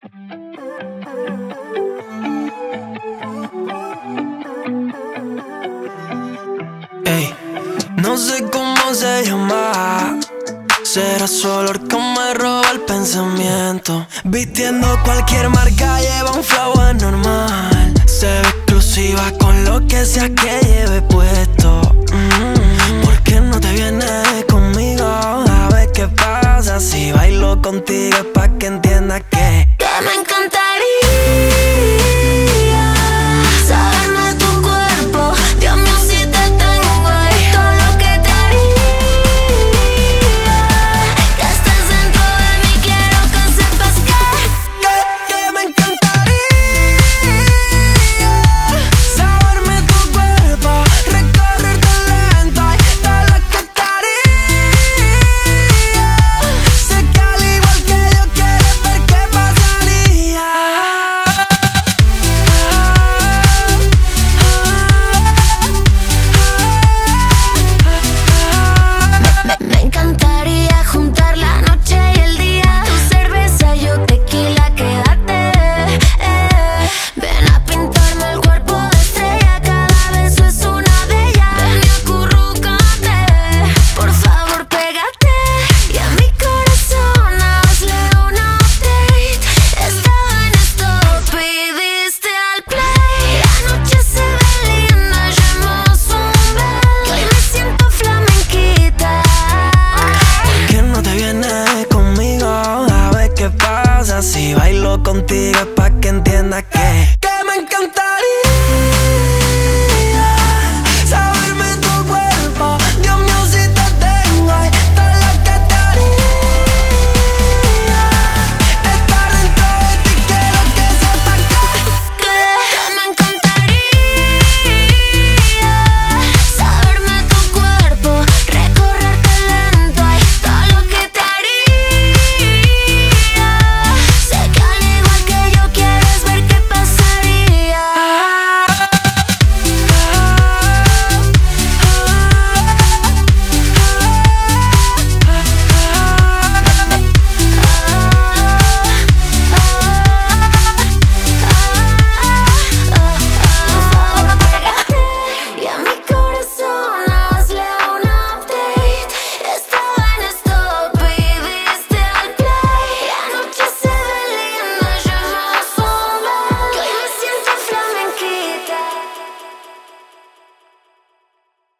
Ey, no sé cómo se llama. Será su olor que me roba el pensamiento. Vistiendo cualquier marca, lleva un flow anormal. Se ve exclusiva con lo que sea que lleve puesto. ¿Por qué no te vienes conmigo? A ver qué pasa si bailo contigo, es pa' que entiendas que me encantaría saberme tu cuerpo. Dios mío, si te tengo ahí, todo lo que te haría. Que estés dentro de mí, quiero que sepas que me encantaría saberme tu cuerpo, recorrerte lento y todo lo que te haría. Sé que al igual que yo quieres ver qué pasaría. me encantaría juntar la noche y el día. Tu cerveza, yo tequila, quédate. Ven a pintarme el cuerpo de estrella, cada beso es una de ellas. Ven y acurrúcate, por favor pégate. Y a mi corazón hazle un update. Estaba en stop y diste al play. La noche se ve linda, llevamos un bel. Que hoy me siento flamenquita. ¿Por qué no te vienes conmigo? A ver qué pasa si bailo contigo, es pa' que entiendas que me encantaría